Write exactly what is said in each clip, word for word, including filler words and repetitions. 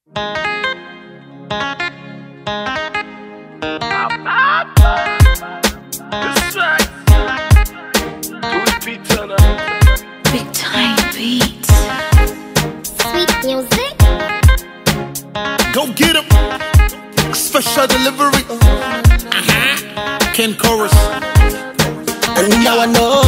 Big time beats. Sweet music. Go get him. Special delivery. Uh-huh. Ken Chorus. And now I know,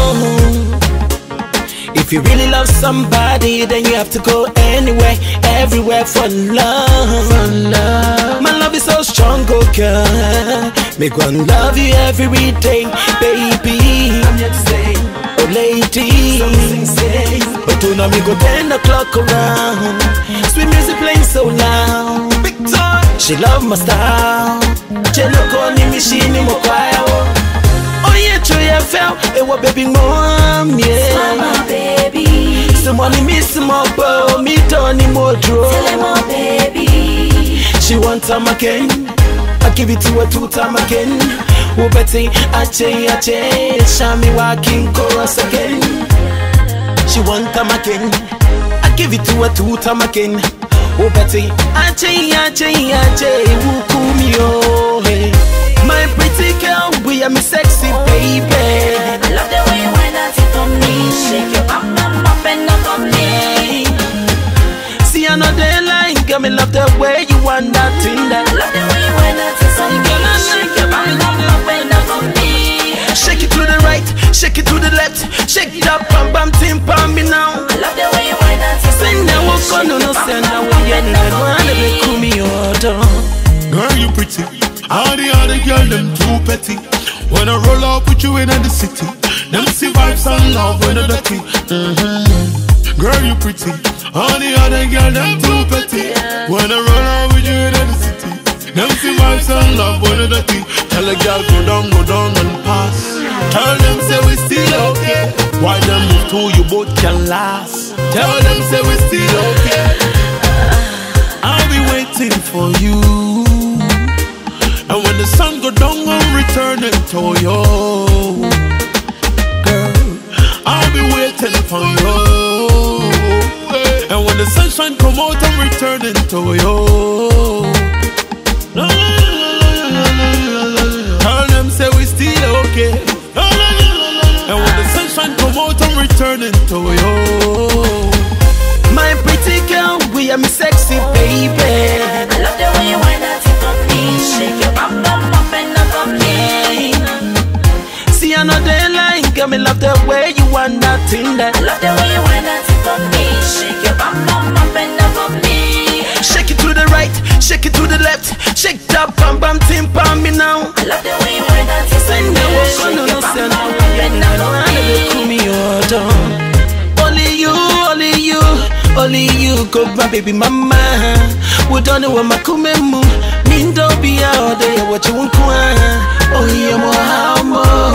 if you really love somebody, then you have to go anywhere, everywhere for love. For love. My love is so strong, oh girl. Make one love you every day, baby. I'm here to say, oh lady, something say. But do not me go ten o'clock around. Sweet music playing so loud. Big time. She love my style. Cheloko ni mishini mo kwaya wo. Oh yeah, true I felt it was baby mom, yeah. Mama baby. Somebody miss my bow, me Tony more draw. Tell him oh baby. She want time again. I give it to her two time again. Oh Betty, I change, I change. Show me walking chorus again. She want time again. I give it to her two time again. Oh Betty, I change, I change, I change. Who cool me oh hey. My pretty girl, we are me sexy baby. I love the way you wind that it on me. Shake your bum bum up and up on me. See another line, girl, me love the way you want that thing that. I love the way you wind that it on me. Shake your bum bum up and up on me. Shake it to the right, shake it to the left. Shake it up, bam bam, tim pam me now. I love the way you wind that it on me. Send that walk on, no no send that way you need. Wanna be cool me order. Girl, you pretty. All the other girls, them too petty. When I roll up with you in the city, them see vibes and love when they're dirty. Mm-hmm. Girl, you pretty. All the other girls, them too petty. When I roll up with you in the city, them see vibes and love when they're dirty. Tell a girl go down, go down and pass. Tell them say we still okay. Why them move too, you both can last. Tell them say we still okay. I'll be waiting for you. And when the sun go down, I'm returning to you. Girl, I'll be waiting for you. And when the sunshine come out, I'm returning to you. Tell them say we still okay. And when the sunshine come out, I'm returning to you. My pretty girl, we are me sexy baby. I love the way you wind that it on me. Shake your bum bum up and up on me. See another line, girl, me love the way you want that thing that. I love the way you wind that it on me. Shake your bum bum up and up on me. Shake it to the right, shake it to the left. Shake that bam bam, tim pam me now. I love the way you wind that it on Send me. that walk on, no no send that way you need. Wanna be cool me order. Only you, only you, only you go my baby mama. We don't know what my kumemu. Mean don't be out there what you want. Oh yeah, more how more.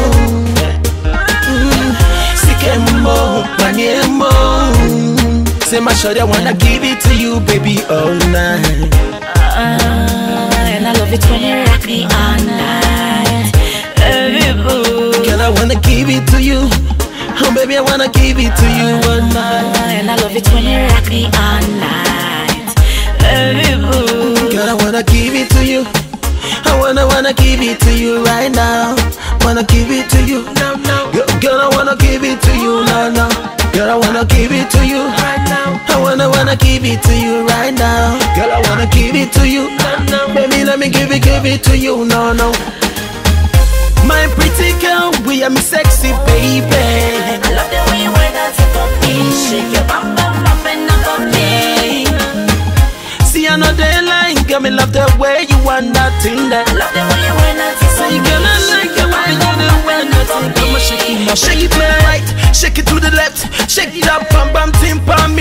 Sick more, money more. Say my shorty, I wanna give it to you, baby, all night. Uh, and I love it when you rock me all night. Baby boo. Girl, I wanna give it to you. Oh baby, I wanna give it to you all night. And I love it when you rock me all night. Baby boo. Girl, I wanna give it to you. I wanna, wanna give it to you right now. Wanna give it to you now, now. Girl, girl, I wanna give it to you now, now. Girl, I wanna give it to you right now. I wanna, wanna give it to you right now. Girl, I wanna give it to you now, now. Baby, let me give it, give it to you now, now. My pretty girl, we are me sexy baby. I love the way you wind that it on me. Shake your bum bum up and up on me. See another line, girl, me love the way you want that thing that. I love the way you wind that it on Say, me. girl, I like the way you do when that thing. Come on, shake it, shake it to the right, shake it to the left, shake it up, bam bam, tim pam.